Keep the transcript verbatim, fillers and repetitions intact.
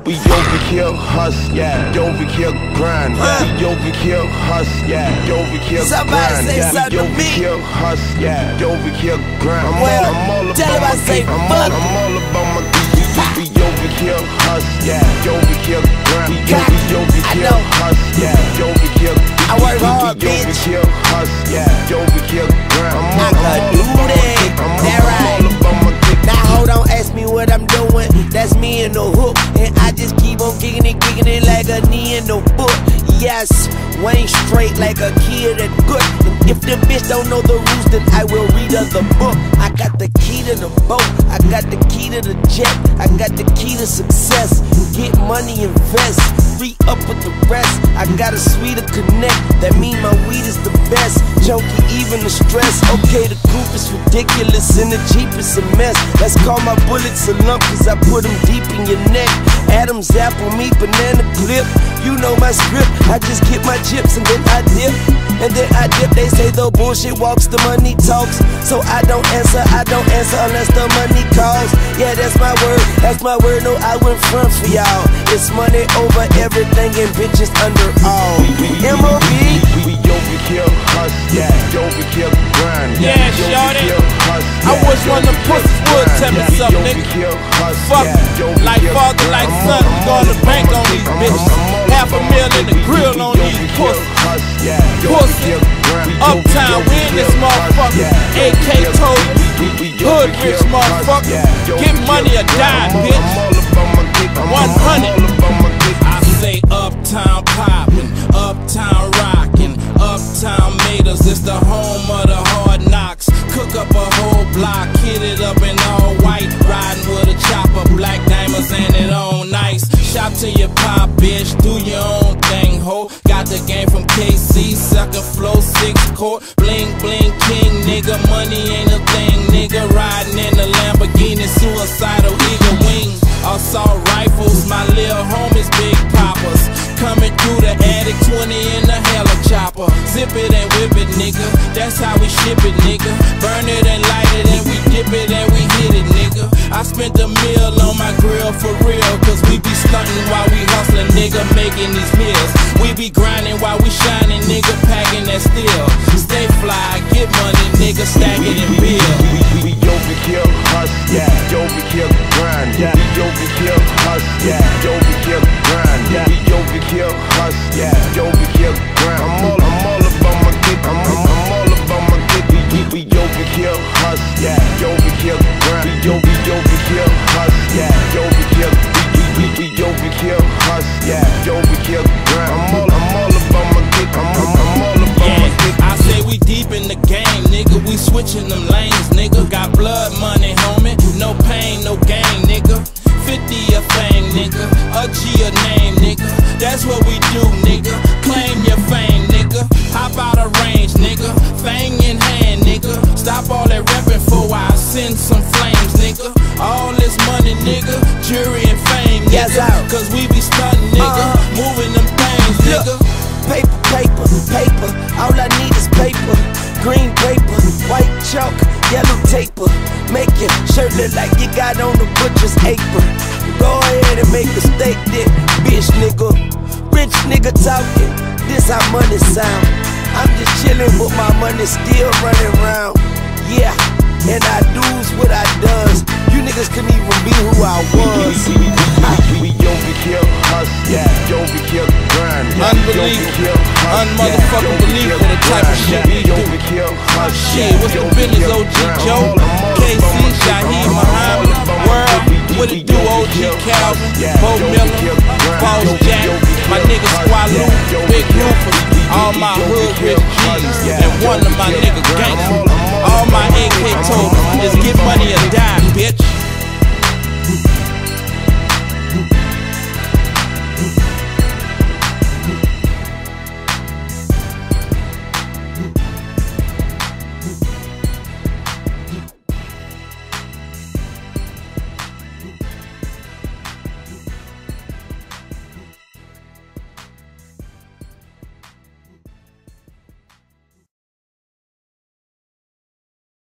We overkill, hustle, yeah. Overkill, grind, yeah. We overkill, hustle, yeah. Overkill, Somebody grind, say yeah. something to me. Overkill, hustle, yeah. Overkill, grind. I'm Well, all, I'm all tell about him I my say geek. I'm fuck. all, I'm all about my geek. We overkill, hustle, yeah. Overkill, grind. We Cock. I overkill, know. hustle, yeah. Overkill. I work hard, We bitch. overkill, hustle, yeah. Overkill, grind. I'm I all, could I'm do all about my that. geek. I'm all, That right. I'm all about my geek. Now hold on, ask me what I'm doing. That's me in the hook, and I just keep on kicking it, kicking it like a knee in the book. Yes, Wayne straight like a kid at good. And if the bitch don't know the rules, then I will read her the book. I got the key to the boat, I got the key to the jet, I got the key to success. Get money, invest, free up with the rest. I got a sweeter connect, that mean my weed is the best. Junkie, even the stress. Okay, the coupe is ridiculous and the Jeep is a mess. Let's call my bullets a lump, cause I put them deep in your neck. Adam's apple, meat, banana clip. You know my script, I just get my chips and then I dip. And then I dip, they say the bullshit walks, the money talks. So I don't answer, I don't answer unless the money calls. Yeah, that's my word, that's my word, no, I went front for y'all. It's money over everything and bitches under all. M O B. We overkill, hustle, yeah. Overkill, grind, Yeah, shorty. I wish one of them pussies would tell me something, nigga. Fuck, like father, like son, we going to bank on these bitches. Half a mil in the grill on these pussies. Pussy, uptown, we in this motherfucker. A K told you, hood rich motherfucker. Get money or die, bitch. one hundred. I say uptown poppin', uptown rockin', uptown made us. It's the home of the hard knocks. Cook up a whole block, hit it up in all white, riding with a chopper, black diamonds and it on nice. Shop to your pop, bitch, do your own thing, ho. Got the game from K C, second floor, six court, bling bling king, nigga. Money ain't a thing, nigga. Riding in the Lamborghini, suicidal eagle wing. Assault rifles, my little homies, big poppers. Coming through the attic, twenty in the helicopter. Zip it and whip it, nigga. That's how we ship it, nigga. Burn it and light it and we dip it and we hit it, nigga. I spent a meal on my grill for real, cause we be stunting while we hustling, nigga, making these meals. We be grinding while we shining, nigga, packing that steel. Stay fly, get money, nigga, stack it and build. We overkill, hustle, yeah. Overkill, grind, yeah. We overkill, hustle, yeah. Overkill, grind, yeah. We overkill, hustle, yeah. Overkill, grind. I'm all, I'm all about my geek. I'm, I'm, I'm all about my geek. We, we, we overkill, hustle, yeah. Overkill, grind. We, we, we overkill, hustle, yeah. Overkill, we, we, we, we overkill, hustle, yeah. Overkill, grind. I'm all, I'm all about my geek. I'm, I'm, I'm all about Yeah, my geek. I say we deep in the game, nigga. We switching them lanes, nigga. Got blood money, homie. No pain, no gain, nigga. fifty a fame, nigga. A G a name, nigga. That's what we do, nigga. Claim your fame, nigga. Hop out of range, nigga. Fang in hand, nigga. Stop all that rapping for I send some flames, nigga. All this money, nigga. Jury and fame, nigga. Yes, sir. Cause we be stunting, nigga. Uh-huh. Moving them things, nigga. Paper, paper, paper, all I need is paper. Green paper, white chalk, yellow taper. Make your shirt look like you got on the butcher's apron. Go ahead and make a steak dip, bitch nigga. Rich nigga talking, this how money sound. I'm just chillin' but my money still running round. Yeah, and I do's what I does. You niggas couldn't even be who I was. We overkill, hustle, yeah. Overkill, grind, yeah. Unbelievable, unmotherfucking belief for the type of shit we do. Shit, what's the business, O G Joe? K C, Shaheed Muhammad, World, what it do, O G Calvin, Bo Miller, Boss Jack, my nigga Squaloo, Big Rufus, all my hood rich G's, and one of my nigga gangsters. All my A K told is get money or die, bitch.